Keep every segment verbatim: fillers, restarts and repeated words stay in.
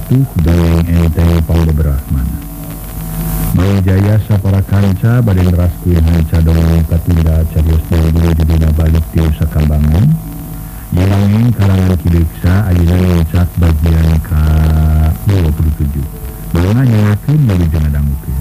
atuh gaweng enteng pangbeberahmana. Mau jaya sapara kanca bade neraskeun hanca dongeng katinda carios dulu dina balik ti sakambangan. Yang karangan kideksa ayeuna ngucap bagian ka dua puluh tujuh. Bawa nyanyakeun bagi jeung dangukeun.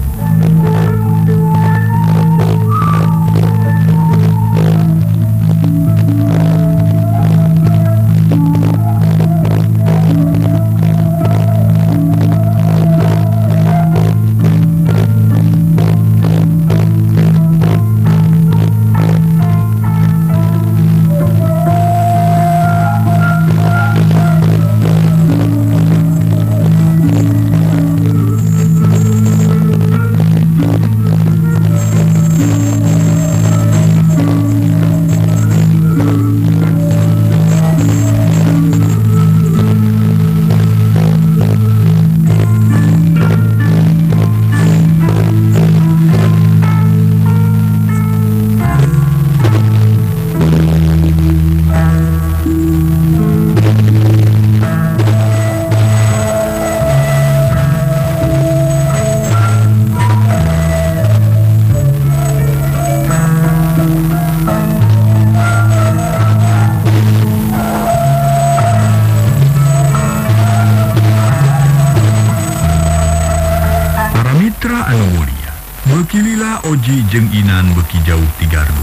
Oji jeung Inan beki jauh ti Gardu.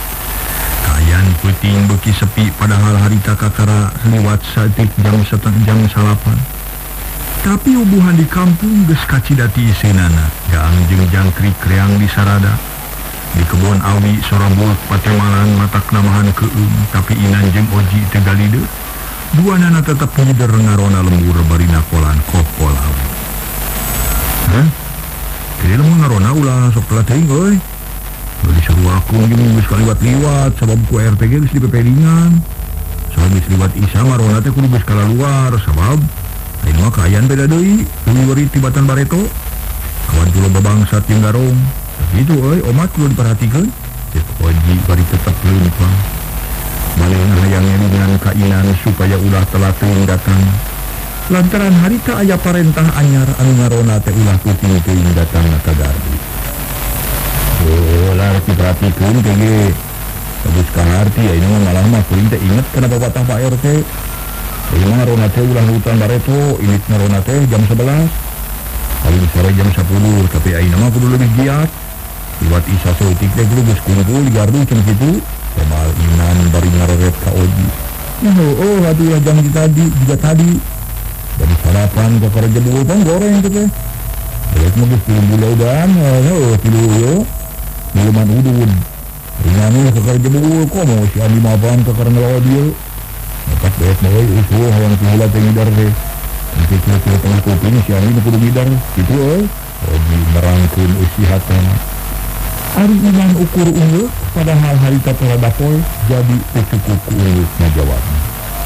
Kayan puting beki sepi padahal harita kakara liwat satik jam setengah jam salapan. Tapi ubuhan di kampung geus kacidati iseunana, gaang jeung jangkrik reang di sarada. Di kebon awi sorambul patemalan matak namahan keum, tapi Inan jeung Oji teu galideu. Duanana tetep ngider ngarona lembur barina kolan kokol awi. Hah? Kira lemu ngarona ulah sok telat teuing euy. Geus seru aku jeung geus kaliwat-liwat sabab ku R T G geus dipepedingan. Sabab geus liwat Isa ngarona teh kudu geus kalaluar sabab ayeuna mah kaayaan beda deui, leuwih weurit tibatan bareto. Kawan kula babangsa jeung garong. Kitu euy, omat kudu diperhatikeun. Cek Oji bari tetep leumpang. Malena hayang ngelingan ka Inan supaya ulah telat teuing datang. Lantaran harita aya parentah anyar anu ngarona teh ulah puting teuing datang ka Gardu. Oh, lah diperhatikeun teh ge. Bagus ka harti ayeuna malah mah kuring teh inget kana babatah Pak R T. Ayeuna ngarona teh ulah hutan bareto, init ngarona teh jam sebelas. Paling sore jam sepuluh, tapi ayeuna mah kudu leuwih giat. Liwat Isa seutik teh kudu geus kumpul di Gardu cenah kitu. Temal Inan bari ngaroret ka Oji. Oh, oh, atuh jam tadi juga tadi. Dari sarapan ke kerja dulu kan goreng itu teh. Lihat mungkin film bulaudan, oh tilu yo, minuman udun. Ini ke kerja dulu, kok mau si Andi maafan ke karena lawan dia. Nekat beres mulai itu yang timulat yang ngidar deh. Nanti kira-kira tengah kopi ini si Andi kudu ngidar, gitu eh. Oji merangkul usi hatana. Ari Inan ukur unggul, padahal harita telah dapoy, jadi cukup unggul na jawabnya.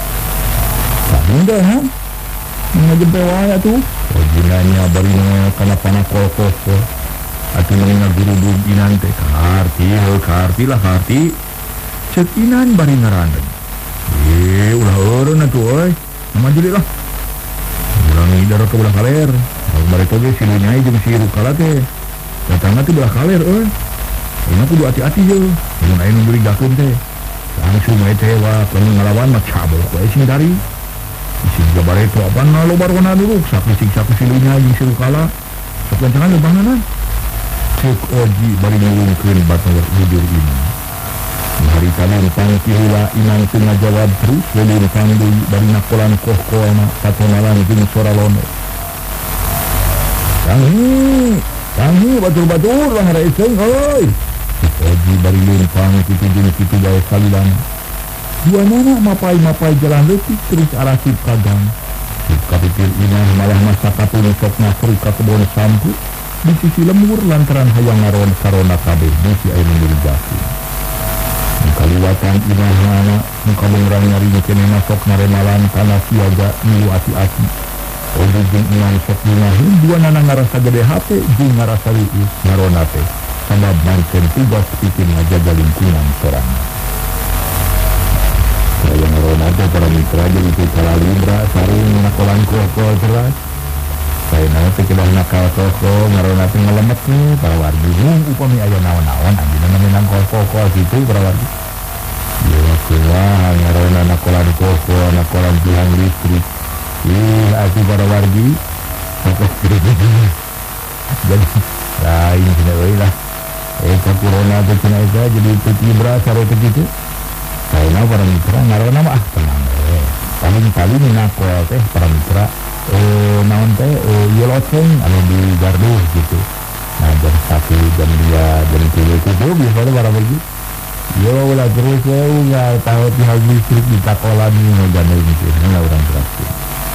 Tak mudah, ha? Ngajempe wae atuh. Oji nanya bari kana panakol-kol. Atuh ngeunah guru Inan teh karti, heuh karti lah karti. Ceuk Inan bari ngarandeun. Eh, ulah eureun atuh euy. Maju lah. Urang ngidar ke ulah kaler. Bareko ge si Nyai jeung si Rukala teh. Datangna teh ulah kaler euy. Ayeuna kudu hati-hati ye. Mun aya nu burigakeun teh. Langsung we teh wa keur ngalawan mah cabul we sing dari. Isi jabar itu apa na lo baru na dulu saksi-saksi silunya jeung si Rukala sok lancangan lebangan cek Oji bari ngulungkeun batang bujur ini. Hari kalian pangki hula Inan teu ngajawab terus leumpang deui bari nakolan koh-kohna patonalan jeung suara lono. Tangi, tangi batur-batur lah ngaraeseun euy. Oji bari leumpang kitu jeung kitu bae kalilan. Dua nana mapai-mapai jalan letik terus arah sip kagang. Sip kapipir Inan malah masa kapun sok nasri ka kebon sampu di sisi lemur lantaran hayang ngaron sarona kabeh bisi aya nu dirigakeun. Di kaliwatan Inan nana muka bengrang nyari kene masok naremalan tanah siaga niu ati-ati. Oji jeung Inan sok dinahin dua nana ngarasa gede hate jeung ngarasa riis ngarona teh sabab mangkeun tugas pikeun ngajaga lingkungan sorangan. Saya ngeron aja para mitra jadi itu kalalindra saring nakolan kokol teras Saena teh kedah nakal koko ngarona teh ngelemet nih para wargi. Hung upami aya naon-naon anjeunna namenang koko gitu para wargi. Ieu kumaha ngarona nakolan koko, nakolan tiang listrik. Ih, atuh para wargi. Jadi lain cenah euy lah. Eta corona teh cenah eta jadi tibra sare teh kitu. Saena para mitra ngarona mah tenang we. Paling-paling nakol teh para mitra eh naon teh eh yeloceng anu di Garduh gitu. Nah jam satu jam dua jam tiga itu biasanya para pergi. Yo ulah terus ya enggak tahu pihak listrik di takolan ini ngajane gitu. Nah orang terakhir.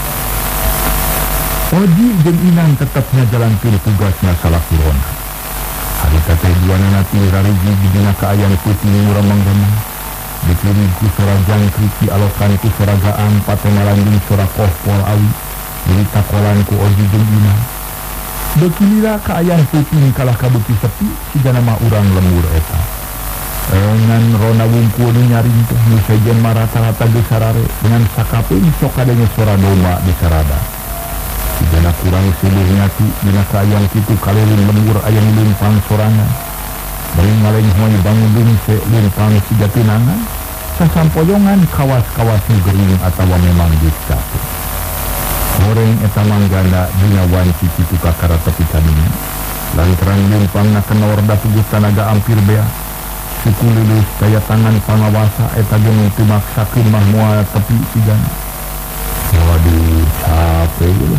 Oji jeung Inang tetapnya jalankeun tugasna salakurona. Hari teh duana nanti rariji dina kaayaan peuting urang manggana. Dipilih ku sora jangkrik dialokan ku sora gaang patengalanjing sora kohpol awi. Jadi takolan ku Oji jeung Inang. Bekilila kaayaan peuting kalah kabeuki sepi sigana mah urang lembur eta. Ngan rona wungkul nyaring teh nu sejen marata-rata geus sarare dengan sakapeung sok kadenge sora domba di sarada. Sigana kurang silih nyati dina kaayaan kitu kaleureun lembur aya nu leumpang sorangan. Bari ngaleng hoy bangun deungse leumpang siga tunangan. Sasampoyongan kawas-kawas nu gering atawa memang geus capek. Goreng eta manggana dina wanci kitu kakara tepi kadinya. Lantaran leumpangna kenor da tugas tanaga ampir bea. Suku lulus daya tangan pangawasa eta jeung teu maksakeun mah moal tepi sigana. Waduh, capek gitu.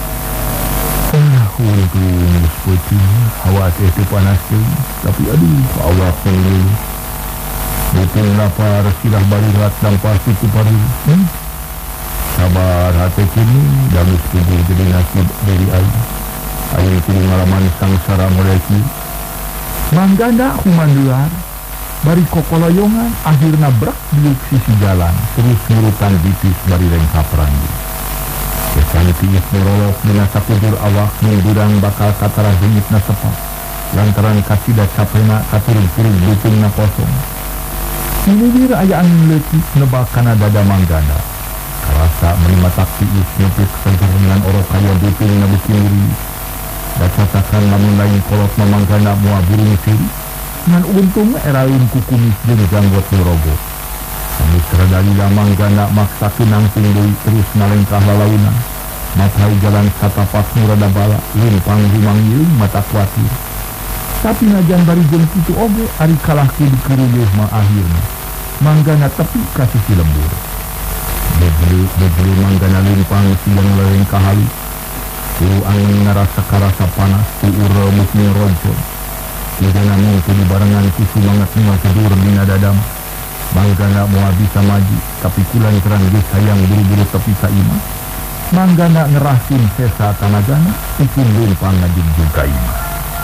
Ah, untung seperti hawa itu panas tuh. Tapi aduh, awak ini betul lapar silah balirat dan pasti ku pari. Hmm? Sabar hati kini dagus kubur jadi nasib dari air. Air kini ngalaman sangsara mulai mangganda kuman luar. Bari kokoloyongan akhirna brak di sisi jalan terus ngurutan bitis bari reng kapranggi. Kesan tiis merolok dina sakudur awak nungurang bakal katara hengitna sepak lantaran kasida capena katurun-turun butungna kosong. Silibir ayaan leutik nebak kana dada manggana. Karasa merimatak tiis nyepit seger dengan orok kaya butungna beuki muri. Dacatakan lamun lain kolot mamanggana mua burung siri. Ngan untung eraun kukumis jeung janggot ngerogo. Mitra dalila manggana maksa kenangsung deui terus nalengkah lalaunan. Matai jalan satapak murada bala limpang rumangieun mata kuatir. Tapi najan bari jeung kitu oge ari kalahkeun dikerueuh mah akhirna. Manggana tepi ka sisi lembur. Beble-beble manggana limpang siang lalengkah halus. Tu angin ngarasa karasa panas tu uremuk ngeroncon. Sigana mungkin barengan ku sumangat mua sedur dina dadam. Manggana moal bisa maju, tapi kulan keran geus hayang buru-buru tepi ka imah. Manggana ngerahkeun sesa tanagana, pikeun leumpang ngajujug ka imah.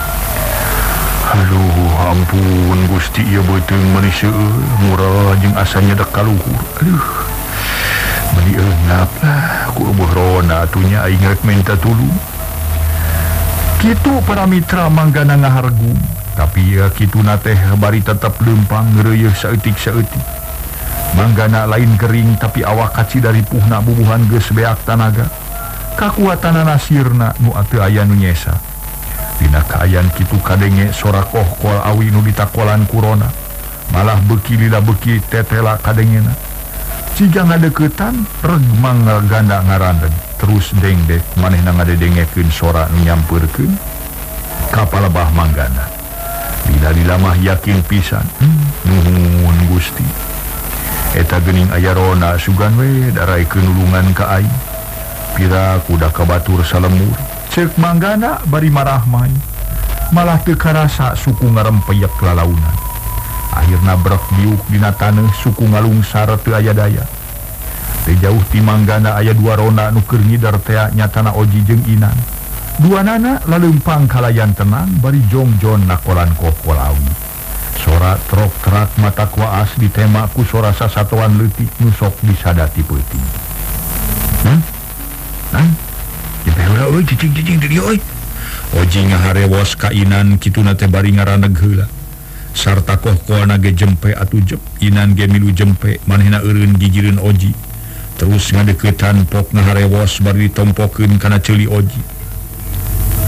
Aduh, ampun Gusti ieu beuteung manusia murah jeung asanya dek kaluhur. Aduh. Bari eunap lah ku eueuh rona atunya aing rek minta tulung. Kitu para mitra manggana ngahargung. Tapi ya kituna teh bari tetep leumpang ngeureueuh saeutik-saeutik. Manggana lain kering tapi awak kaci dari puhna bubuhan geus beak tanaga. Kakuatanana sirna nu ateu aya nu nyesa. Dina kaayaan kitu kadenge sora kohkol awi nu ditakolan kurona. Malah beuki lila beuki tetela kadengena. Ciga ngadeuketan reg manggana ngarandeg terus dengdek manehna ngadedengekeun sora nu nyampeurkeun ka palebah manggana. Lila-lila mah yakin pisan. Nuhun Gusti. Eta geuning aya rona sugan we daraikeun nulungan ka aing. Pira kuda kabatur salembur. Ceuk manggana bari marah main. Malah teu karasa suku ngarempeyek lalaunan. Akhirna brek diuk dina taneuh suku ngalungsar teu aya daya. Teu jauh ti manggana aya dua rona nu keur ngidar tea nyatana Oji jeung Inang. Duanana laleumpang kalayan tenang bari jongjon nakolan kokolawi. Sora trok terak mata kuaas ditema ku sora sasatuan leutik nu sok disadati peuting. Nang? Nang? Kitu heula euy cicing-cicing di dieu euy. Oji ngaharewos ka Inan kituna teh bari ngaraneg heula. Sarta kohkolna ge jempe atuh jep. Inan ge milu jempe manehna eureun gigireun Oji. Terus ngadeuketan pok ngaharewos bari ditompokeun kana ceuli Oji.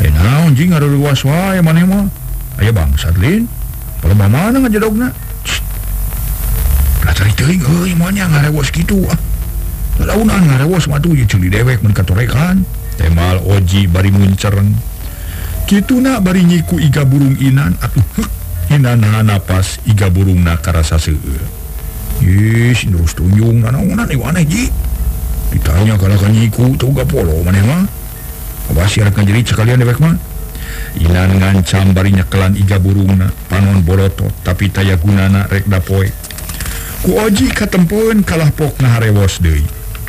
Ay naon jing ada luas wae maneh mah. Aya bangsat lin. Palebah mana ngajadogna? Lah cari teuing euy monya ngarewos kitu ah. Launan ngarewos mah tuh ceuli dewek mun katorekan. Temal Oji bari muncereng. Kituna bari nyiku iga burung inan atuh hek. Inana napas iga burungna karasa seueur. Yes, terus tunjung nanaonan ieu aneh ji. Ditanya kalau kan nyiku tuh gak polo maneh mah. Abas siarakan jerit sekalian dewek mah. Inan ngancam bari nyekelan iga burungna panon bolotot tapi taya gunana rek dapoe. Ku Oji katempeun kalah pokna harewos deui.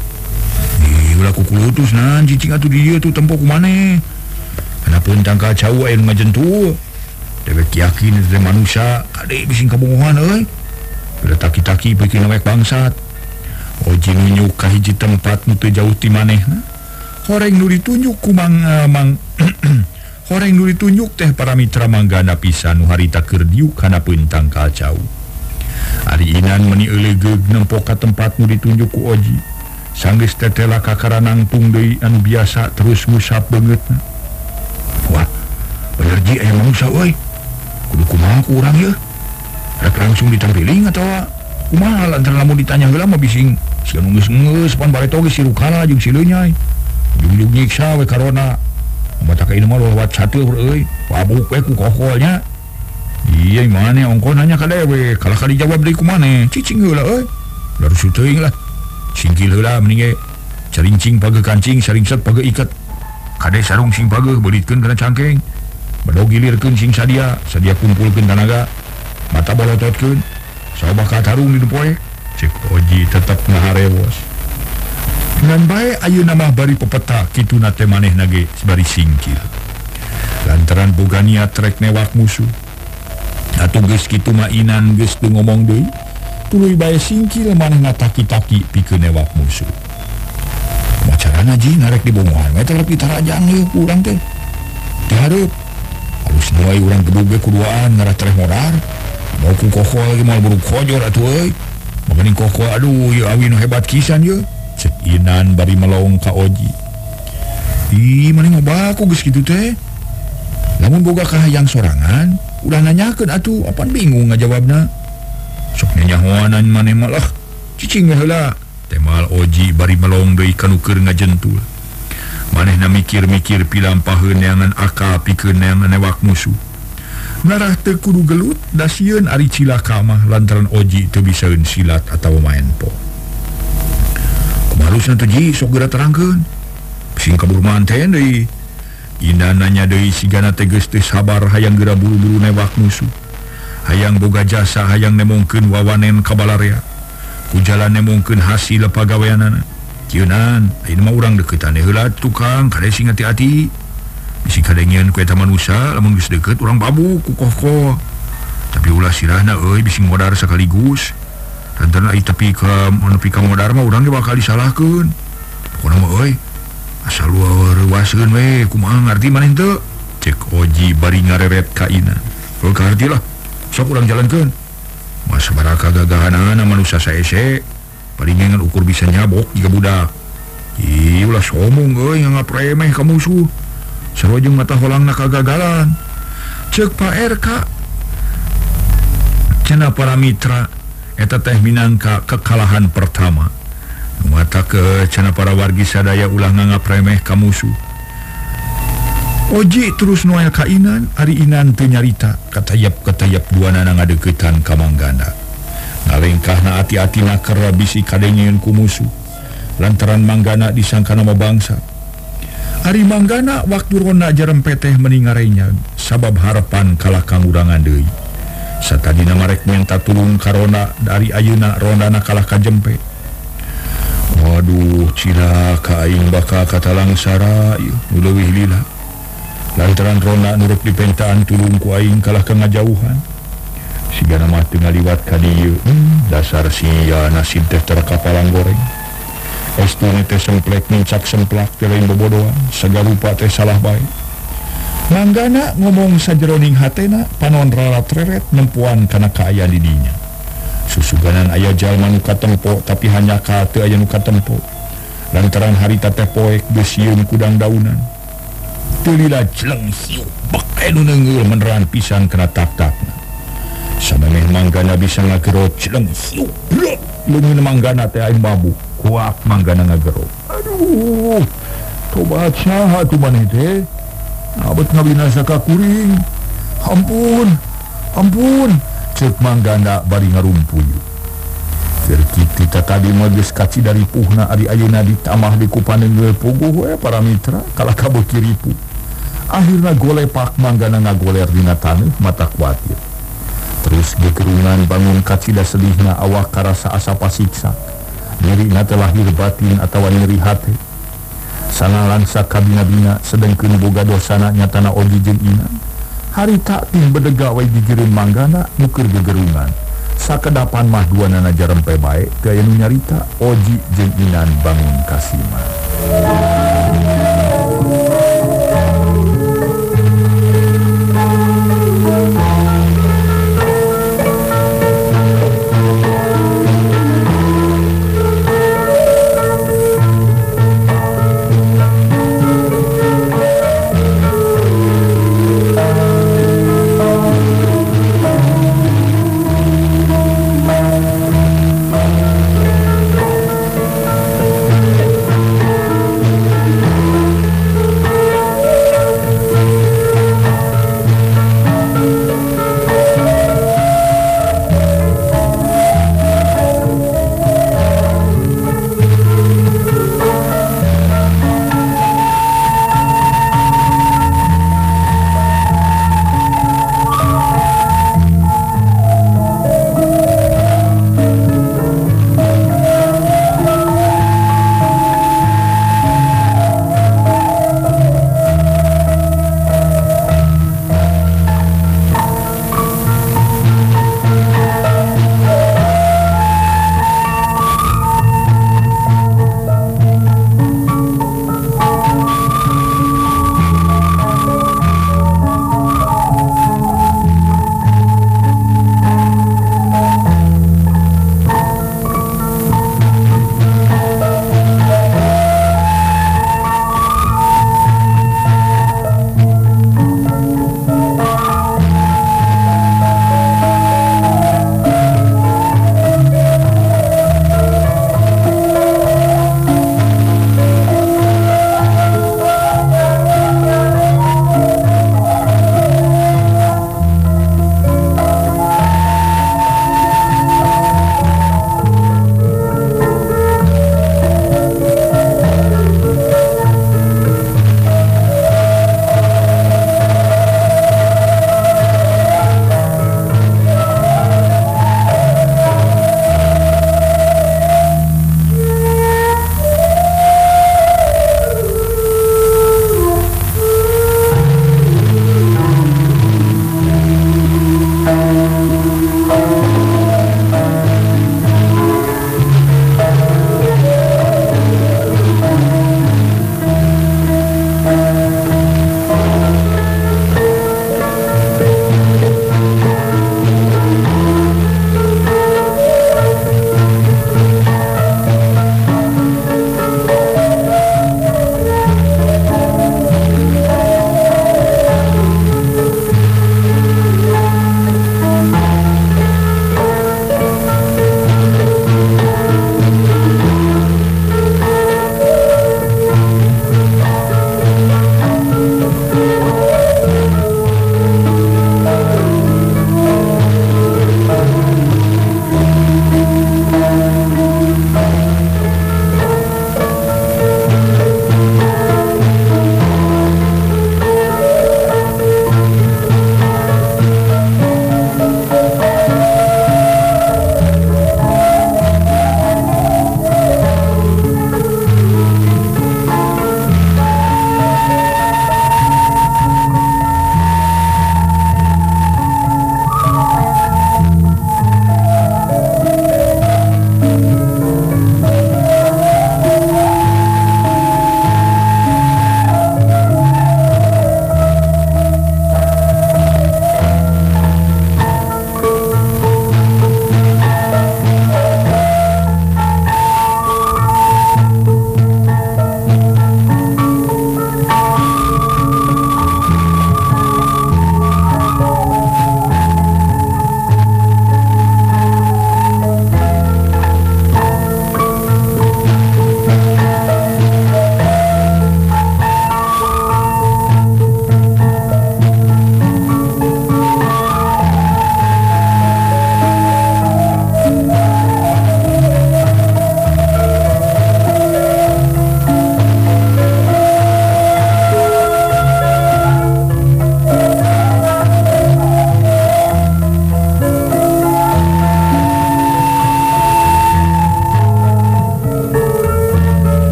Ih, ulah kukulutus nan cicing atuh dieu tuh tempo kumaneh. Kenapun tangka cau aya nu ngajentul. Dewek yakin teh manusia kade bising kabunguhan euy. Bila taki-taki bikin lewek bangsat. Oji nunjuk ka hiji tempat nu teu jauh ti manehna. Horeng nu ditunjuk ku mang uh, mang horeng nu ditunjuk teh para mitra manggana pisan nu harita keur diuk kana peuntang kacau. Ari Inan meuni eulegeug nempo ka tempat nu ditunjuk ku Oji. Sanggeus tetela kakara nangtung deui anu biasa terus ngusap beungeutna. Wah, bener ji aya manusia euy. Kudu kumaha ku urang ye? Rek langsung ditampiling atawa kumaha lantaran lamun ditanya heula mah bising si anu geus-geus pan bareto ge si Rukala jeung si Leunyai. Ujung-ujung nyiksa we karona. Mata ka ieu mah lewat sateur euy. Pabuk we ku kokolnya. Iya mane ongko nanya ka dewe, kalah ka dijawab deui kumaneh. Cicing heula euy. Darusu teuing lah. Singkil heula mending ge carincing page kancing saringset page iket. Kade sarung sing page beulitkeun kana cangkeng. Bado gilirkeun sing sadia, sadia kumpulkeun tanaga. Mata bolototkeun. Saoba ka tarung di depoe. Cek Oji tetep ngaharewos. Ngan bae ayeuna mah bari pepeta kituna teh manehna ge bari singkil. Lantaran boga niat rek newak musuh. Atuh geus kitu mah Inan geus teu ngomong deui. Tuluy bae singkil manehna taki-taki pikeun newak musuh. Macarana ji narek dibongohan we teh lebih tarajang ieu ku urang teh. Teh hareup. Alus nu wae urang gedug ge kuduaan ngarah tereh modar. Mau ku kokol ge moal buruk kojor atuh euy. Mangeuning kokol aduh ieu awi nu hebat kisan ieu. Cek Inan bari melong ka Oji. Ih, maneh ngobaku geus kitu teh. Lamun boga kahayang sorangan, udah nanyakeun atuh, apan bingung ngajawabna. Sok nyanyahoanan maneh mah lah. Cicing we heula. Temal Oji bari melong deui kanu keur ngajentul. Manehna mikir-mikir pilampaheun neangan akal pikeun neangan newak musuh. Ngarah teu kudu gelut da sieun ari cilaka mah lantaran Oji teu bisaeun silat atawa main po. Kumalusna teh ji sok geura terangkeun. Sing kabur manten deui. Inan nanya deui sigana teh geus teu sabar hayang geura buru-buru newak musuh. Hayang boga jasa hayang nemongkeun wawanen kabalarea. Ku jalan nemongkeun hasil pagaweanana. Kieu nan, ayeuna mah urang deukeutane heula tukang kade sing hati-hati. Bisi kadengieun ku eta manusia lamun geus deukeut urang babuk ku kokoh. Tapi ulah sirahna euy bisi modar sakaligus. Lantaran ai tepi ka nepi ka modar mah urang ge bakal disalahkeun. Pokona mah euy asal leuweuskeun we kumaha ngarti maneh teu. Cek Oji bari ngareret ka Inan. Heuh kaharti lah. Sok urang jalankeun. Masa baraka gagahanana manusia saese. Palingan ukur bisa nyabok jika budak. Ih, ulah somong euy nganggap remeh ka musuh. Sarua jeung mata holangna kagagalan. Ceuk Pak R K. Cenah para mitra eta teh minangka kekalahan pertama. Mata ke cenah para wargi sadaya ulah nganggap remeh ka musuh. Oji terus noel ka Inan, ari Inan teu nyarita katayap-katayap duanana ngadeuketan ka manggana. Ngalengkahna ati-atina keur bisi kadengieun ku musuh. Lantaran manggana disangkana mah bangsa. Ari manggana waktu ronda jarempet teh mending ngarenyag sabab harapan kalah kangurangan deui. Satadina marek minta tulung ka ronda dari ayeuna rondana kalah ka jempe. Waduh, cilaka aing bakal katalangsara ieu nu leuwih lila. Lantaran ronda nurut dipentaan tulung ku aing kalah ka ngajauhan. Sigana mah teu ngaliwat ka dieu. Hmm, dasar sia nasib teh tara kapalang goreng. Estune teh semplek mincak semplak teh lain bobodohan, sagarupa teh salah bae. Manggana ngomong sajeroning hatena panon ralat reret nempuan kana kaayaan di dinya. Susuganan aya jalma nu katempo tapi hanya ka teu aya nu katempo. Lantaran harita teh poek geus sieun kudang daunan. Tulila jeleng siu bek anu neungeul meneran pisan kena tak-takna. Samaneh manggana bisa ngagero jeleng siu blek leungeun manggana teh aing mabuk kuat manggana ngagero. Aduh tobat saha tu maneh teh abet ngabinasa ka kuring. Ampun ampun ceuk manggana bari ngarumpuy. Keur kitu tadi mah geus kaci dari puhna ari ayeuna ditamah di kupaneungeul puguh we para mitra kalah kabeuki ripuh. Akhirna golepak manggana ngagoler dina taneuh mata kuatir. Terus gegerungan bangun kacida sedihna awak karasa asa pasiksa. Nyerina teh lahir batin atawa nyeri hate. Sangalansa kabina-bina sedengkeun boga dosana nyatana ogi jeung ina. Harita ting bedega we digireun manggana nu keur gegerungan. Sakedapan mah duanana jarempe bae teu aya nu nyarita Oji jeung Inan bangun kasiman.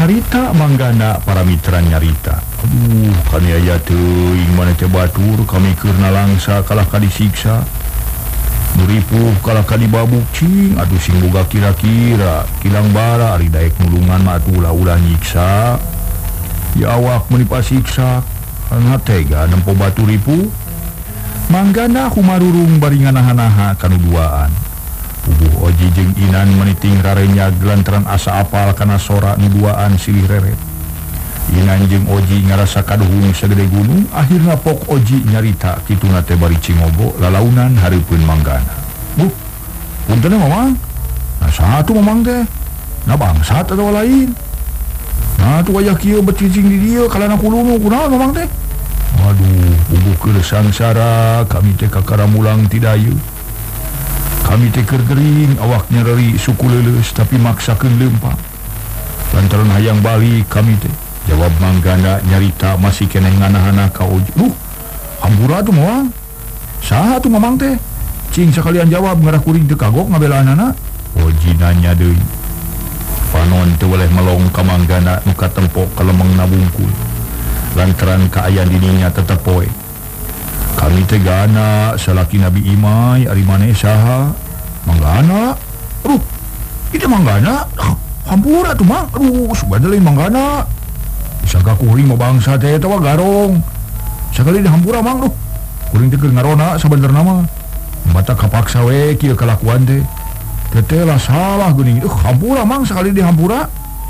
nyarita manggana para mitra nyarita. Aduh, kami aya teuing mana teh batur kami keurna langsa kalah kadisiksa. Muripuh kalah kadibabuk cing, aduh sing boga kira-kira kilang bara ari daek nulungan mah atuh ulah-ulah nyiksa. Ya awak meuni pasiksa, kana tega nempo batu ripuh. Manggana humarurung bari nganaha-naha kanu duaan. Puguh Oji jeung Inan meniting rarenya gelantaran asa apal kana sora nu duaan silih reret. Inan jeung Oji ngarasa kaduhung sagede gunung, akhirna pok Oji nyarita kituna teh bari cingobo lalaunan hareupeun manggana. Buh, punten Mamang. Nah satu Mamang teh. Nah bangsat atawa lain. Nah tu wajah kieu becicing di dieu kalana kulunu kunaon Mamang teh. Aduh, puguh keur sangsara kami teh kakaramulang ti dayu. Kami teh keur gering awaknya reri suku leuleus tapi maksakeun leumpang. Lantaran hayang balik kami teh. Jawab manggana nyarita masih keneh nganahana ka Oji. Duh, hampura tuh Mamang. Saha tuh Mamang teh? Cing sakalian jawab ngarah kuring teu kagok ngabelaanana. Oji nanya deui. Panon teu weleh melong ka manggana nu katempok ka lemengna bungkul. Lantaran kaayaan dininya tetep poe. Kami teh gana salaki Nabi Imai ari maneh saha? Manggana. Aduh, itu manggana. Hampura tuh Mang. Aduh, subada lain manggana. Sangka kuring mau bangsa teh tawa garong. Sakali dihampura Mang duh. Kuring teh keur ngarona sabenerna mah. Mata kapaksa we kieu kalakuan teh. Teteh lah salah geuning. Duh, hampura Mang sakali dihampura.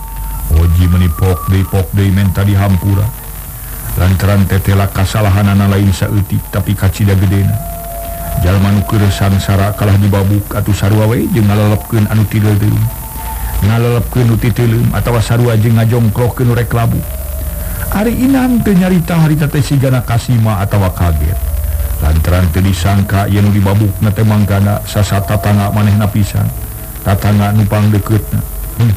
Oji menipok deui pok deui menta dihampura. Lantaran teteh lah kasalahanana lain saeutik tapi kacida gedena. Jalma nu keur sangsara kalah dibabuk atuh sarua we jeung ngalelepkeun anu ti deuleuh. Ngalelepkeun nu ti teuleum atawa sarua jeung ngajongkrokkeun rek labu. Ari Inan teu nyarita harita teh sigana kasima atawa kaget. Lantaran teu disangka yen nu dibabukna teh manggana sasa tatangga manehna pisan. Tatangga nu pangdekeutna. Hmm.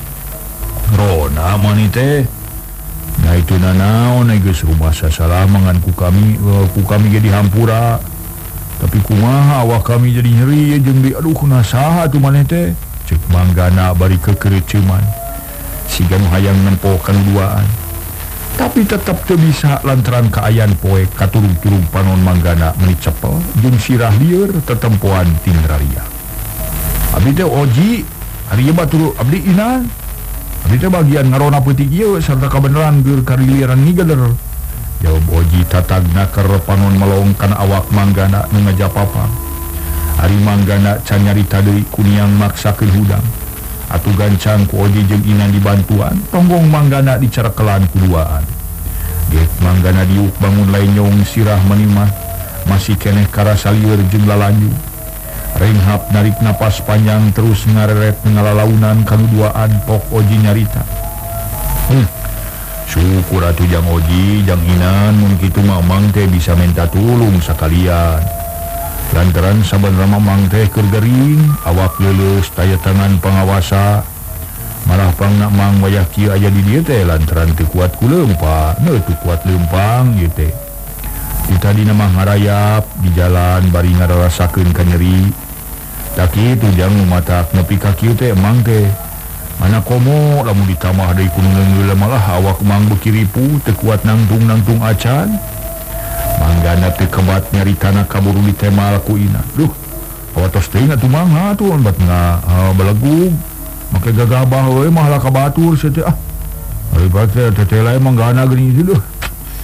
Rona mani teh. Nah itu nanaon geus rumah sasalah mangan ku kami uh, ku kami jadi hampura. Tapi kumaha awak kami jadi nyeri jeung di aduh nasaha tuh maneh teh. Cek manggana bari kekereuceuman. Siga nu hayang nempo kanuduaan. Tapi tetap teu bisa lantaran kaayaan poe katurung-turung panon manggana meuni cepel jeung sirah lieur tetempoan ting raria. Abdi teh Oji, ari ieu batur abdi Inan. Abdi teh bagian ngarona peutik ieu sarta kabeneran geur kariliran ngigader. Jawab Oji tatagna keur panon melong kana awak manggana nu ngajapapang. Ari manggana can nyarita deui kuniang maksakeun hudang. Atuh gancang ku Oji jeung Inan dibantuan, tonggong manggana dicarekelan kuduaan. Gek manggana diuk bangun lain nyong sirah menimah, masih keneh karasa lieur jeung lalanyu. Renghap narik napas panjang terus ngareret ngalalaunan kanuduaan pok Oji nyarita. Hmm, syukur atuh jang Oji, jang Inan mun kitu Mamang teh bisa minta tulung sakalian. Lantaran sabenerna Mamang teh keur gering, awak leuleus taya tangan pangawasa. Malah pangna Mang wayah kieu aya di dieu teh lantaran teu kuat ku leumpang, neuh teu kuat leumpang ieu teh. Di tadina mah ngarayap di jalan bari ngararasakeun ka nyeri. Tak kitu jang matak nepi ka kieu teh Mang teh. Mana komo lamun ditamah deui ku ngeungeul malah awak Mang beuki ripuh teu kuat nangtung-nangtung acan. Manggana teu kebat nyaritana kaburu ditemal ku Inan. Duh, awatos teuing atuh Mang atuh bat nga uh, belegug. Make gagabah we mah lah ka batur sia teh ah. Ari batur teteh lae manggana geuning itu duh.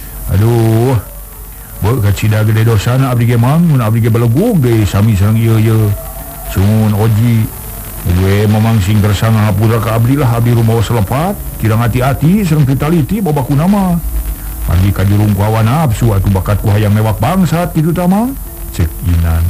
Aduh. Beuh kacida gede dosana abdi ge Mang, mun abdi ge belegug deui sami sareng ieu-ieu. Sun Oji, we Mamang sing kersa ngahapura ka abdi lah abdi rumaos selepat, kirang hati-hati sareng teu taliti babakuna mah. Pagi kajurung ku hawa nafsu atuh bakat ku hayang mewak bangsat kitu tah Mang. Cek Inan.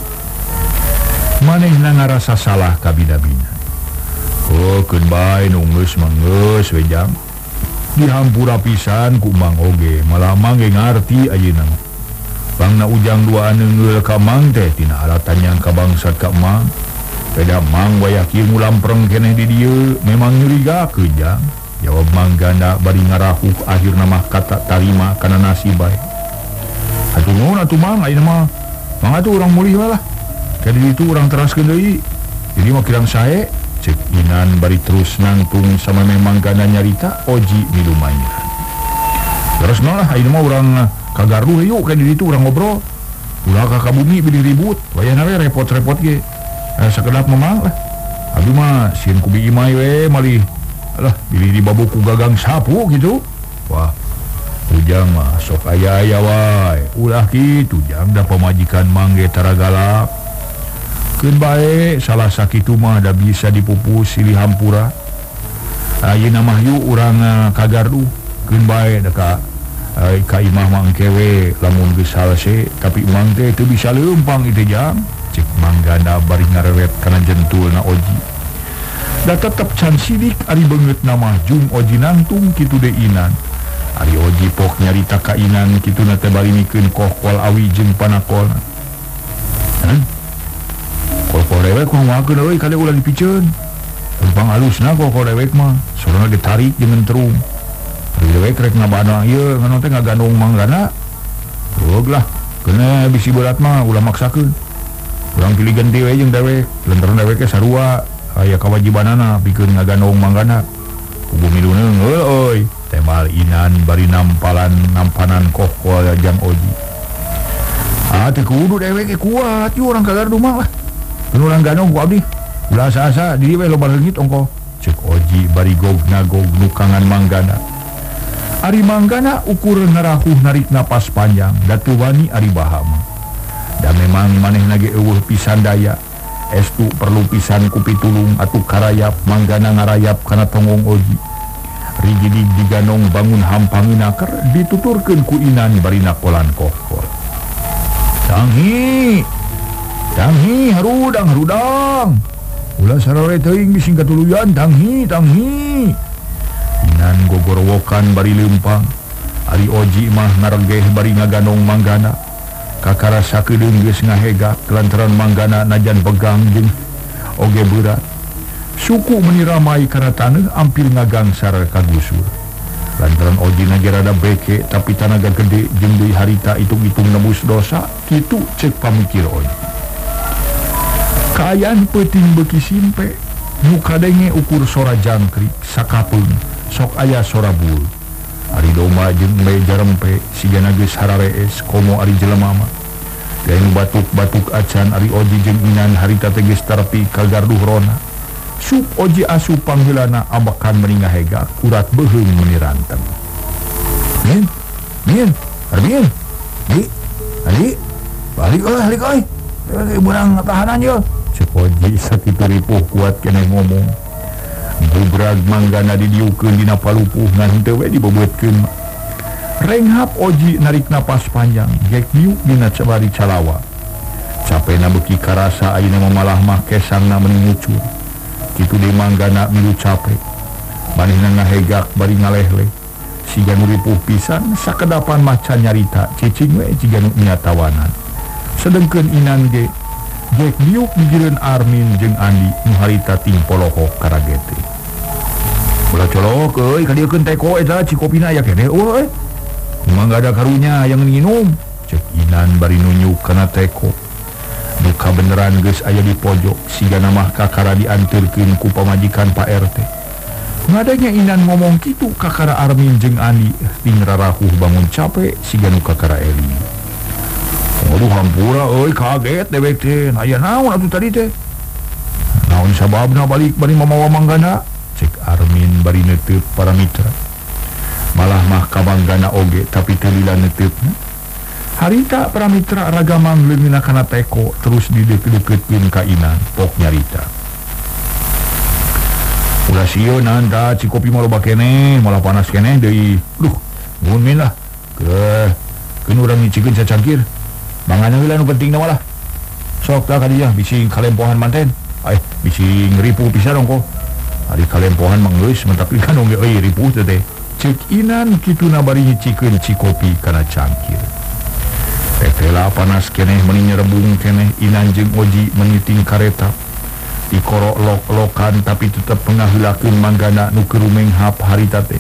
Manehna ngarasa salah ka bida-bina. Oh, keun bae nu geus mah geus we jang. Dihampura pisan ku Mang oge, malah Mang ge ngarti ayeuna. Bangna ujang duaan neungeul ka Mang teh tina alatan yang ka bangsat ka Mang. Peda Mang wayah kieu ngulampreng keneh di dieu, memang nyurigakeun jang. Jawab manggana bari ngarahuk akhirna mah kata tarima kana nasib bae. Atuh nuhun atuh Mang ayeuna mah. Mang atuh urang mulih lah. Ka ditu urang teraskeun deui. Jadi mah kirang sae cek Inan bari terus nangtung sama memang gana nyarita Oji di lumayan. Terus malah ini mah orang kagardu yuk kayak di itu orang ngobrol. Ulah kakak bumi beli ribut, wayana we repot-repot ge. Eh, sekedap memang lah. Abi mah sieun ku bi imai we malih. Alah, bilih di babuku gagang sapu gitu. Wah, ujang mah sok aya-aya wae. Ulah kitu jang da pamajikan mangge tara galak. Keun bae salah sakitu mah da bisa dipupus silih hampura. Ayeuna mah yu urang uh, kagardu keun bae da ka uh, ka imah mah engkewe lamun geus salse tapi urang teh teu bisa leumpang itu jang. Cek manggana bari ngarewet kana jentulna Oji. Da tetep can sidik ari beungeut nama jung Oji nangtung kitu de Inan. Ari Oji pok nyarita ka Inan kitu na teh bari mikeun kohkol awi jeung panakol. Hah? Kohkol dewek mah wakeun euy kade ulah dipiceun. Tumpang alusna kohkol dewek mah sorona ditarik jeung entrum. Ari dewek rek ngabana ieu ngano teh ngagandong manggana. Rog lah, keuna bisi berat mah ulah maksakeun. Urang pilih ganti we jeung dewek, lenteran dewek ge sarua. Aya kawajibanana pikeun ngagandong manggana. Kubu miluneung euy, temal Inan bari nampalan nampanan kohkol jang Oji. Ah teh kudu dewek ge kuat yu urang kagardu mah lah. Keun urang gandong ku abdi. Ulah asa-asa di dieu we loba leungit ongko. Cek Oji bari gog-nagog nukangan manggana. Ari manggana ukur ngarahuh narik napas panjang, datu wani ari bahama. Da memang manehna ge eueuh pisan daya. Estu perlu pisan ku pitulung atuh karayap manggana ngarayap kana tonggong Oji. Rigidig diganong bangun hampangina keur dituturkeun ku Inan bari nakolan kohkol. Tanghi. Tanghi harudang harudang. Ulah sarore teuing bising katuluyan tanghi tanghi. Inan gogorowokan bari leumpang. Ari Oji mah ngaregeh bari ngaganong manggana. Kakara sakedeung geus ngahegak lantaran manggana najan pegang jeung oge berat. Suku meuni ramai kana taneuh ampir ngagangsar ka gusur. Lantaran Oji na ge rada beke tapi tanaga gede jeung deui harita itung-itung nebus dosa, kitu cek pamikir Oji. Kaayaan peuting beuki simpe, nu kadenge ukur sora jangkrik sakapeung sok aya sora bul. Ari domba jeung me jarempe sigana geus hararees komo ari jelema mah. Lain batuk-batuk acan ari Oji jeung Inan harita teh geus tarpi ka garduh rona. Sup Oji asup pangheulana abakan meuni ngahegak urat beuheung meuni ranteng. Min, min, Armin, di, ali, balik euy, balik euy. Beurang tahanan ye. Cek Oji sakitu ripuh kuat keneh ngomong. Bubrag manggana didiukeun dina palupuh ngan henteu we dibebeutkeun. Renghap Oji narik napas panjang, gek diuk dina cabari calawa. Capena beuki karasa ayeuna mamalah mah kesangna meuni ngucur. Kitu deui manggana milu capek. Manehna ngahegak bari ngalehle. Siga nu ripuh pisan sakedapan maca nyarita cicing we jiga nu nyatawanan. Sedengkeun Inan ge gek diuk dijireun Armin jeung Andi nu harita ting polohok karagete. Ulah colok euy kadiekeun teko eta cikopina aya keneh euy. Memang gak ada karunya yang nginum. Cek Inan bari nunjuk kana teko. Duka beneran geus aya di pojok sigana mah kakara dianturkeun ku pamajikan Pak R T. Ngadanya Inan ngomong kitu kakara Armin jeung Andi ting rarahuh bangun capek sigana kakara Eli. Aduh hampura euy kaget dewek teh. Aya naon atuh tadi teh? Naon sababna balik bari mamawa manggana? Cek Armin bari neuteub para mitra. Malah mah kabanggana oge tapi teu lila neuteupna. Harita para mitra ragamang leungna kana teko terus dideukeut-deukeutkeun ka Inan pok nyarita. Ulah sieun nanda cikopi mah loba keneh, malah panas keneh deui. Duh, nuhun min lah. Ke keun urang ngicikeun cacangkir. Mangana heula nu pentingna malah. Sok da ka dieu bising kalempohan manten. Ai, bising ripuh pisan ongko. Ari kalempohan mah geus mentapikeun kan oge euy ripuh teh teh. Cek Inan kituna bari nyicikeun cikopi kana cangkir. Tetela panas keneh meuni nyerebung keneh Inan jeung Oji mengiting kareta. Dikorok lok-lokan tapi tetep pengaheulakeun manggana nu keur rumenghap harita teh.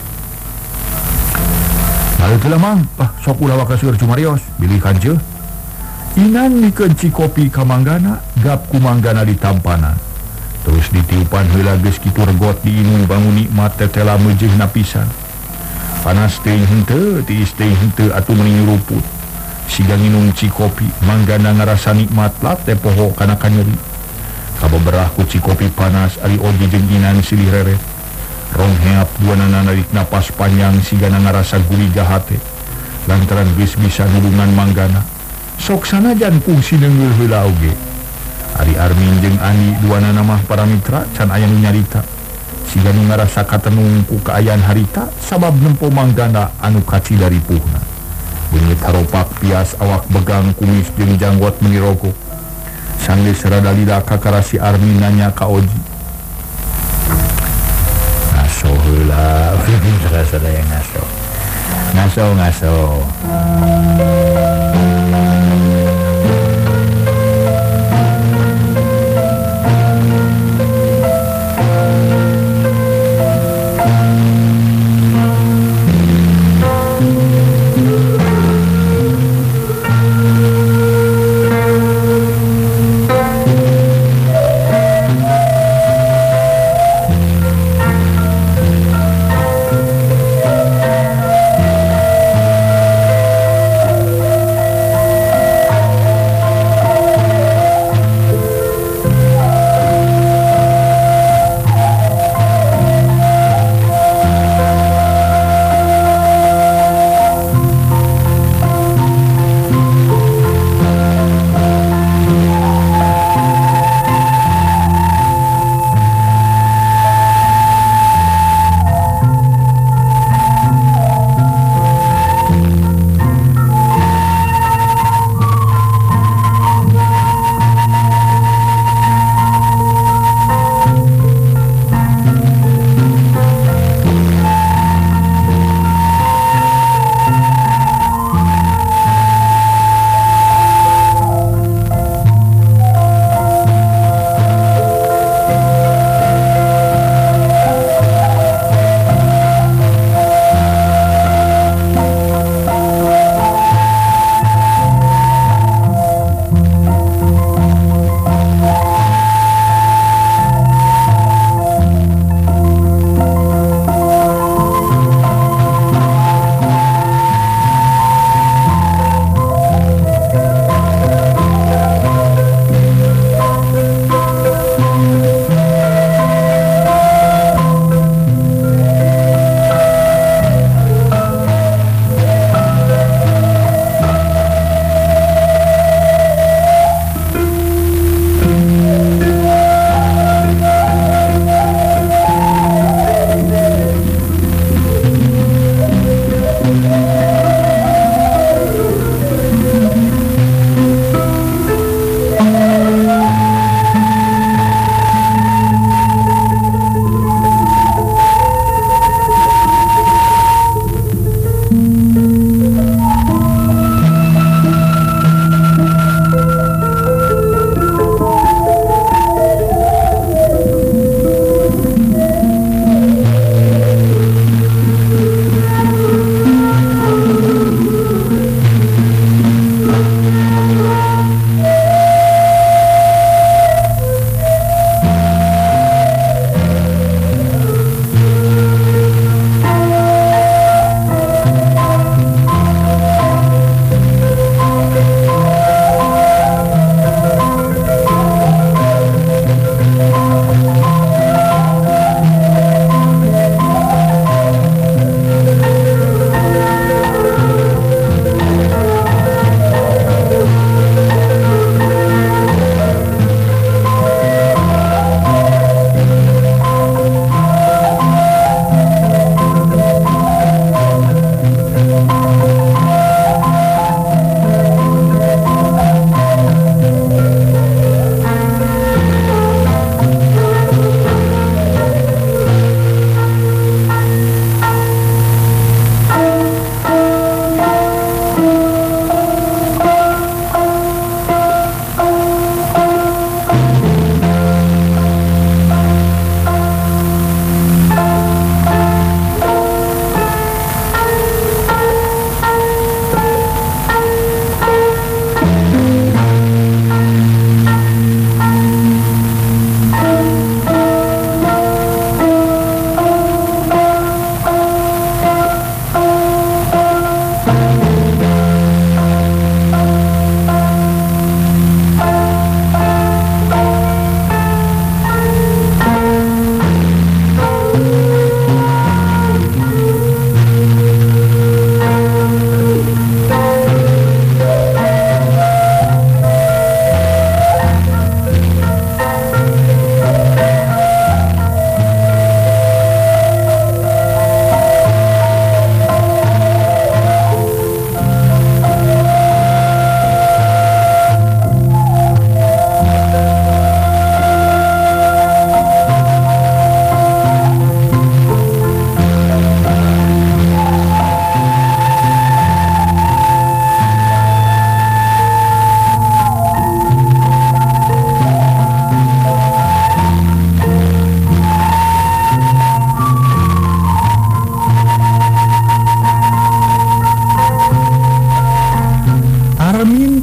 Balik heula mang, ah sok ulah waka seueur cumarios, bilih kanceuh. Inan mikeun cikopi ka manggana, gap ku manggana ditampanan. Terus ditiupan heula geus kitu regot diinum bangun nikmat tetela meujeuhna pisan. Panas teuing henteu, tiis teuing henteu atuh mending nyuruput. Siga nginum cikopi, manggana ngarasa nikmat lat teh poho kana kanyeri. Kabeberah ku cikopi panas ari Oji jeung Inan silih reret. Rong heap duanana narik napas panjang sigana ngarasa gurigah hate. Lantaran geus bisa nulungan manggana. Sok sanajan kungsi deungeul heula oge. Ari Armin jeung Ani duanana mah para mitra can aya nu nyarita. Siga nu ngarasa katenung ku kaayaan harita sabab nempo manggana anu kaci dari puhna. Beungit haropak pias awak begang kumis jeung janggot menirogo. Sanggeus rada lila kakara si Armin nanya ka Oji. Ngaso heula, terasa da yang ngaso. Ngaso ngaso.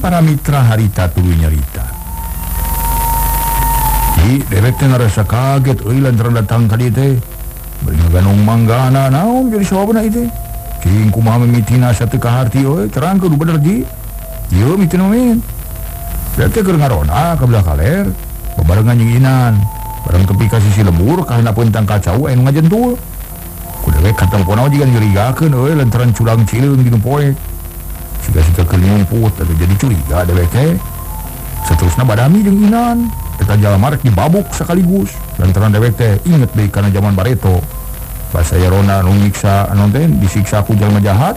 para mitra harita tuluy nyarita. Ji dewek teh ngarasa kaget euy lantaran datang ka dieu teh. Bari ngaganong manggana naon jadi sababna ieu teh. King kumaha mimitina sateu kaharti euy terang kudu bener ji. Ieu mitina min. Berarti keur ngarona ka belah kaler babarengan jeung Inan. Barang tepi ka sisi lembur ka handap pentang kacau anu ngajentul. Ku dewek ka teleponna jiga nyurigakeun euy lantaran culang cileung dinu poe. Siga-siga keur nyumput atuh jadi curiga dewek teh. Saterusna badami jeung Inan. Eta jalma rek dibabuk sekaligus lantaran dewek teh inget deui kana zaman Bareto. Basa Yarona anu nyiksa anu teh disiksa ku jalma jahat.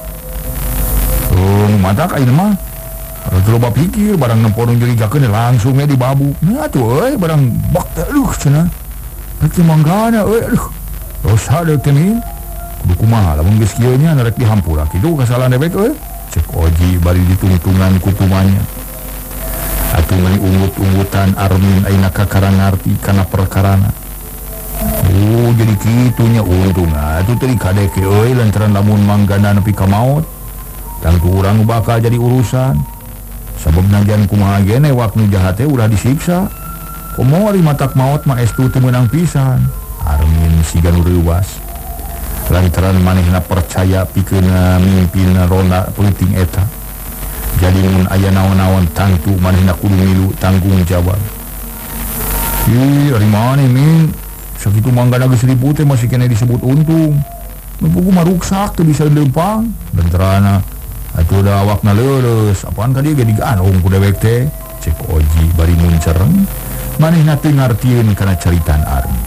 Tung matak ayeuna mah. Anu loba pikir barang nemporeun nyurigakeun langsung we dibabuk. Nah atuh euy barang bak teh aduh cenah. Rek manggana euy aduh. Dosa deuk teh min. Kudu kumaha lamun geus kieu nya rek dihampura kitu kasalahan dewek euy. Cek Oji bari ditungtungan ku tumanya. Atuh meuli ungut-ungutan Armin ayeuna kakarang ngarti kana perkarana. Oh jadi kitu nya untung atuh teh dikadeke euy lantaran lamun manggana nepi ka maot. Tangtu urang bakal jadi urusan. Sabab najan kumaha ge newak nu jahat teh ulah disiksa. Komo ari matak maot mah estu teu meunang pisan. Armin siga nu reuwas. Lantaran manehna percaya pikeun mimpinna ronda penting eta. Jadi mun aya naon-naon tangtu manehna kudu milu tanggung jawab. Ih, ari maneh min? Sakitu manggana geus ribu teh masih kena disebut untung. Nu pugu mah ruksak teu bisa leumpang. Lantaran atuh da awakna leuleus, apaan ka dieu ge diganong ku dewek teh. Cek Oji bari muncereng. Manehna teu ngartieun kana caritaan Armin.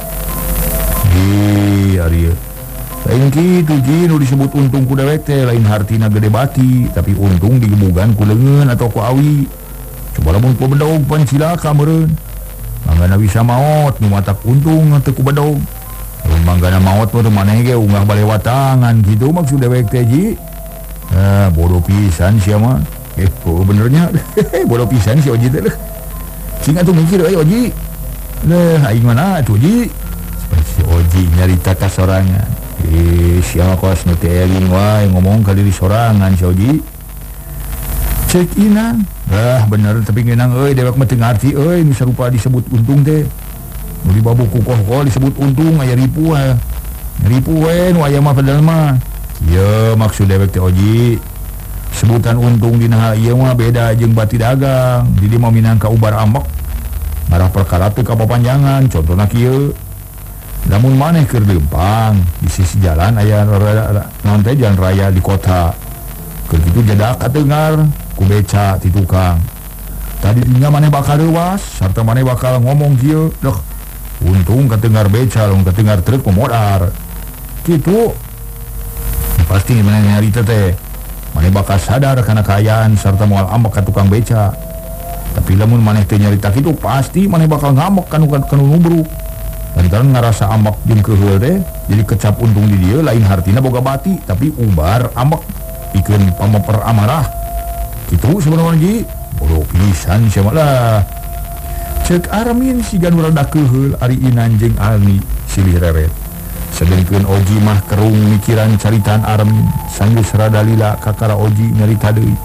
Hei, ari lain kitu ji nu disebut untung ku dewek teh lain hartina gede bati tapi untung digebugan ku leungeun atau ku awi. Coba lamun ku bedog pan cilaka meureun. Manggana bisa maot nu matak untung teu ku bedog. Lamun manggana maot meureun maneh ge unggah balewatangan kitu maksud dewek teh ji. Ah bodoh pisan sia mah. Eh kok benernya bodoh pisan si Oji teh. Sing atuh mikir euy Oji. Leh aing mana atuh Ji? Si Oji nyarita ka sorangan. Eh, siapa kos nu teh eling wae ngomong ka diri sorangan si Oji. Cek Inan. Dah bener tapi ngeunang euy dewek mah teu ngarti euy nu sarupa disebut untung teh. Nu dibabuk ku koh-koh disebut untung aya ripu we. Ripu we nu aya mah padahal mah. Ieu maksud dewek teh Oji. Sebutan untung dina ieu mah beda jeung bati dagang. Di dieu mah minangka ubar ambek. Marah perkara teu kapapanjangan. Contona kieu. Namun maneh keur leumpang di sisi jalan aya naon teh jalan raya di kota. Keur kitu jadak kateungar ku beca ti tukang. Tadi dinya maneh bakal leuwas sarta maneh bakal ngomong kieu, "Deuh, untung kateungar beca lamun kateungar truk modar." Kitu. Pasti maneh nyarita teh maneh bakal sadar kana kaayaan sarta moal ambek ka tukang beca. Tapi lamun maneh teh nyarita kitu pasti maneh bakal ngambek kanu kanu nubruk. Lantaran ngarasa ambak jeung keuheul teh jadi kecap untung di dieu lain hartina boga bati tapi ubar ambak pikeun pamoper amarah. Kitu sebenarnya ji bodoh pisan sia mah lah. Cek Armin siga nu rada keuheul ari Inan jeung Alni silih reret. Sedengkeun Oji mah kerung mikiran caritaan Armin sanggeus rada lila kakara Oji nyarita deui.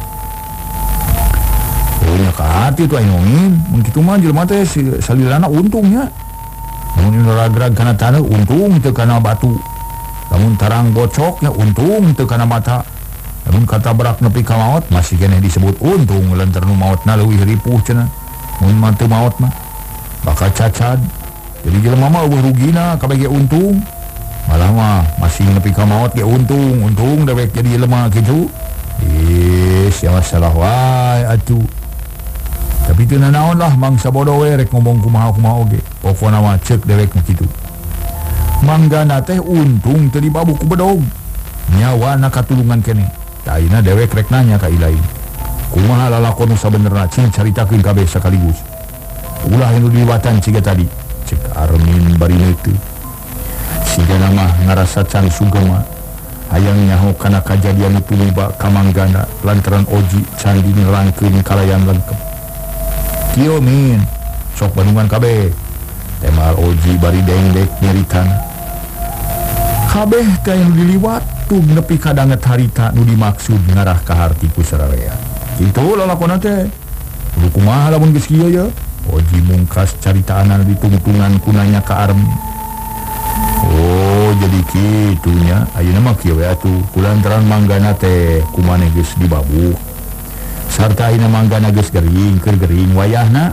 Oh nya ka hati tuh aing ngomongin mun kitu mah jelema teh salilana untungnya. Namun ini ragrag kana tanah untung teu kana batu. Namun tarang bocok ya untung teu kana mata. Namun kata berak nepi ka maot masih keneh disebut untung lantaran nu maotna leuwih ripuh cenah. Mun mah teu maot mah bakal cacad. Jadi jelema mah eueuh rugina kabeh ge untung. Malah mah masih nepi ka maot ge untung, untung dewek jadi jelema kitu. Eh sia masalah wae atuh. Tapi teu naon lah mangsa bodoh we rek ngomong kumaha-kumaha oge. Pokona mah ceuk dewek kitu. Manggana teh untung teu dibabuk ku bedog. Nyawana katulungan keneh. Da ayeuna dewek rek nanya ka ilain. Kumaha lalakon nu sabenerna cing caritakeun kabeh sakaligus. Ulah anu diliwatan ciga tadi. Cek Armin bari neuteu. Sigana mah ngarasa can sugeng mah. Hayang nyaho kana kajadian itu loba ka manggana lantaran Oji can dinilangkeun kalayan lengkep. Kieu min, sok bandungan kabeh. Temal Oji bari dengdek nyeritana. Kabeh teh anu diliwat tug nepi ka danget harita nu dimaksud ngarah ka harti ku sararea. Itu lalakona teh. Kudu kumaha lamun geus kieu ya. Oji mungkas caritaanan ditungtungan kunanya ka Armin. Oh, jadi kitunya. Ayeuna mah kieu we atuh. Kulantaran manggana teh kumaneh geus dibabuk. Sarta ayeuna manggana geus gering, keur gering wayahna.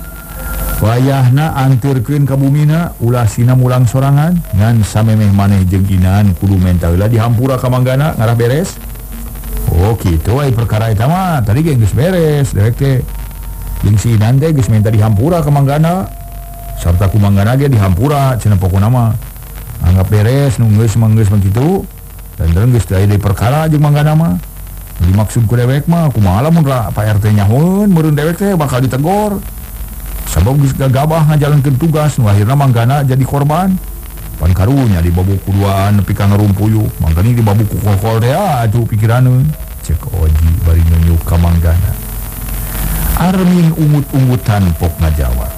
Wayahna anturkeun ka bumina, ulah sina mulang sorangan ngan samemeh maneh jeung Inan kudu menta heula dihampura ka manggana ngarah beres. Oh, kitu we perkara eta mah. Tadi ge geus beres dewek teh. Jeung si Inan teh geus minta dihampura ka manggana. Sarta ku manggana ge dihampura cenah pokona mah. Anggap beres nu geus mah geus kitu. Dan terus geus aya deui perkara jeung manggana mah. Dimaksud ku dewek mah kumaha lamun Pak R T nyahoeun meureun dewek teh bakal ditegor. Sabab geus gagabah ngajalankeun tugas nu akhirna manggana jadi korban. Pan karunya dibabuk kuduaan nepi ka ngarumpuyuk. Mangkani dibabuk ku kokol teh atuh pikiraneun. Cek Oji bari nyunyuk ka manggana. Armin ungut-ungutan pok ngajawab.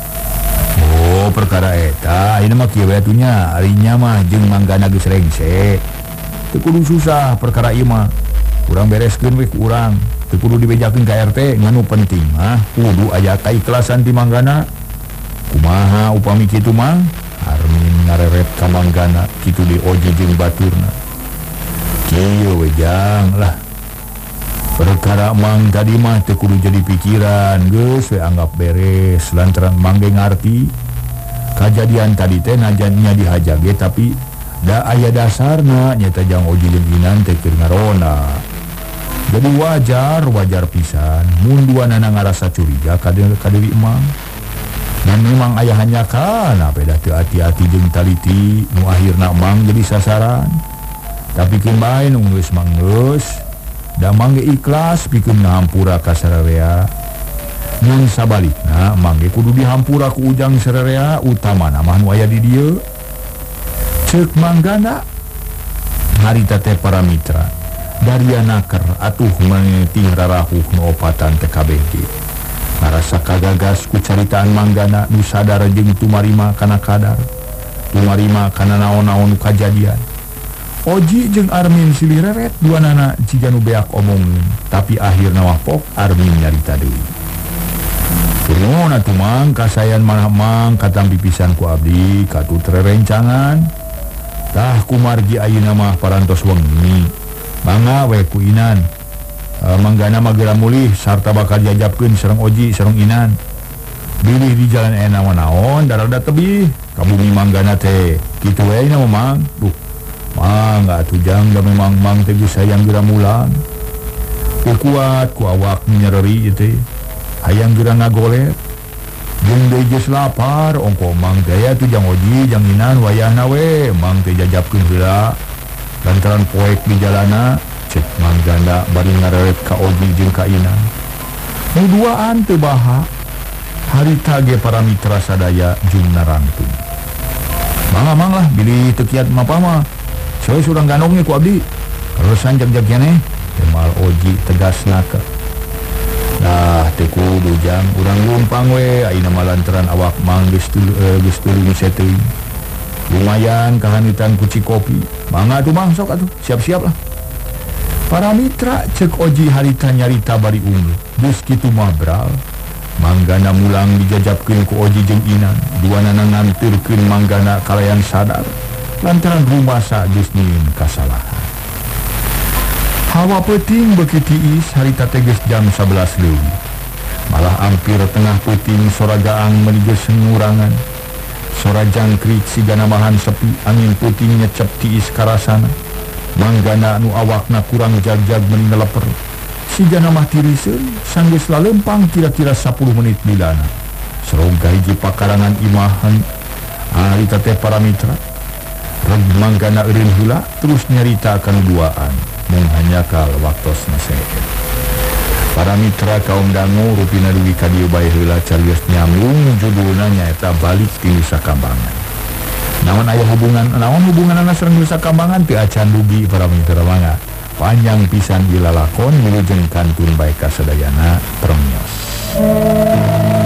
Oh, perkara eta ayeuna mah kieu we atunya, arinya mah jeung manggana geus rengse. Teu kudu susah perkara ieu mah. Urang bereskeun we ku urang. Teu kudu dibejakeun ka R T, nganu penting mah kudu aya kaikhlasan ti manggana. Kumaha upami kitu mah? Armin ngareret ka manggana kitu di Oji jeung baturna. Kieu we jang lah. Perkara mang tadi mah teu kudu jadi pikiran, geus we anggap beres lantaran mang ge ngarti kajadian tadi teh najannya dihaja ge tapi da aya dasarna nyata jang Oji jeung Inan teh keur ngarona. Jadi wajar wajar pisan mun duanana ngarasa curiga ka diri emang. Dan memang aya hanyakan beda teu hati-hati jeung taliti nu akhirna emang jadi sasaran. Tapi keun bae nu geus mah geus da mangge ikhlas pikeun ngahampura ka sararea. Mun sabalikna mangge kudu dihampura ku ujang sararea utamana mah nu aya di dieu. Ceuk manggana harita teh para mitra dariana keur atuh meneuting rarahuh nu opatan T K B G. Ngarasa kagagas ku caritaan manggana nu sadar jeung tumarima kana kadar. Tumarima kana naon-naon kajadian. Oji jeung Armin silih reret duanana ciga nu beak omongin, tapi akhirna mah pok Armin nyarita deui. Kunaon atuh mang kasayan manah mang katampi pisan ku abdi katut rerencangan. Tah kumargi ayeuna mah parantos wengi. Mangga we ku Inan. E, manggana mah geura mulih sarta bakal diajabkeun sareng Oji sareng Inan. Bilih di jalan ena naon darada tebih ka bumi manggana teh. Kitu we ayeuna mah mang. Duh. Mangga tujang da memang mang teh geus hayang geura mulang. Ku kuat ku awak nyereri teh. Hayang geura ngagolet. Jeung deui geus lapar ongko mang teh tujang Oji jeung Inan wayahna we mang teh jajabkeun heula. Lantaran poek di jalana cek manggana bari ngareret ka Oji jeung ka Inan. Nu duaan teu baha. Harita ge para mitra sadaya jeung narangtung. Mangga lah bilih teu kiat mapa mah. Soe surang ganongnya ku abdi. Kalau sanjak-jak keneh temal Oji tegasna ke. Nah, teu kudu jang urang lumpang we ayeuna mah lantaran awak mang geus geus tuluy seteuing. Lumayan kahanitan kuci kopi. Mangga atuh mang sok atuh, siap-siap lah. Para mitra cek Oji harita nyarita bari unggul. Geus kitu mah bral. Manggana mulang dijajabkeun ku Oji jeung Inan. Duanana nganturkeun manggana kalayan sadar. Lantaran rumasa geus nyieun kasalahan. Hawa peuting beuki tiis harita teh geus jam sabelas leuwih. Malah ampir tengah peuting sora gaang meuli geus ngurangan. Sora jangkrik sigana mahan sepi angin peuting nyecep tiis karasana. Manggana nu awakna kurang jag-jag meuli ngeleper. Sigana mah tiriseun sanggeus lalempang kira-kira sepuluh menit bilana. Saroga hiji pakarangan imahan harita teh para mitra. Reg manggana eureun heula terus nyaritakeun duaan mung hanyakal waktosna seet. Para mitra kaum dangu rupina dugi ka dieu bae heula carios nyambung judulna nyaeta balik ti Nusa Kambangan. Naon aya hubungan naon hubunganna sareng Nusa Kambangan teu acan dugi para mitra mangga. Panjang pisan ieu lalakon wilujeng kantun bae kasadayana permios.